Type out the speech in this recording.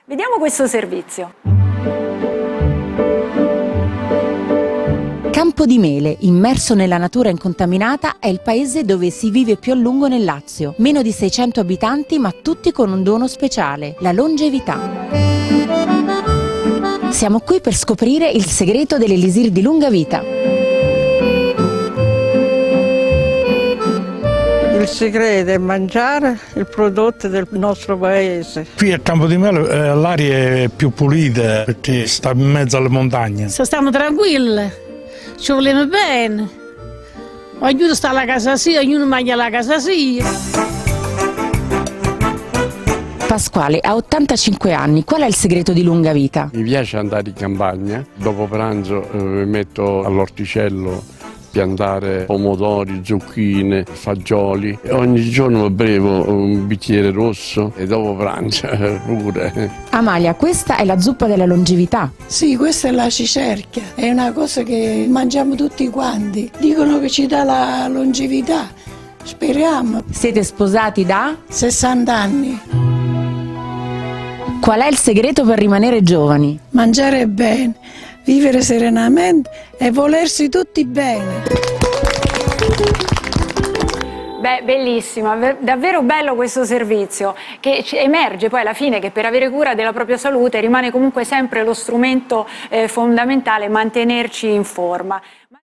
Vediamo questo servizio. Campo di Mele, immerso nella natura incontaminata, è il paese dove si vive più a lungo nel Lazio. Meno di 600 abitanti, ma tutti con un dono speciale, la longevità. Siamo qui per scoprire il segreto dell'elisir di lunga vita. Il segreto è mangiare il prodotto del nostro paese. Qui a Campo di Mele l'aria è più pulita perché sta in mezzo alle montagne. Stiamo tranquilli, ci vogliamo bene. Ognuno sta alla casa sua, ognuno mangia alla casa sua. Pasquale ha 85 anni, qual è il segreto di lunga vita? Mi piace andare in campagna, dopo pranzo mi metto all'orticello, piantare pomodori, zucchine, fagioli. Ogni giorno bevo un bicchiere rosso e dopo pranzo pure. Amalia, questa è la zuppa della longevità. Sì, questa è la cicerchia, è una cosa che mangiamo tutti quanti. Dicono che ci dà la longevità, speriamo. Siete sposati da? 60 anni. Qual è il segreto per rimanere giovani? Mangiare bene, vivere serenamente e volersi tutti bene. Beh, bellissimo, davvero bello questo servizio, che emerge poi alla fine che per avere cura della propria salute rimane comunque sempre lo strumento fondamentale mantenerci in forma.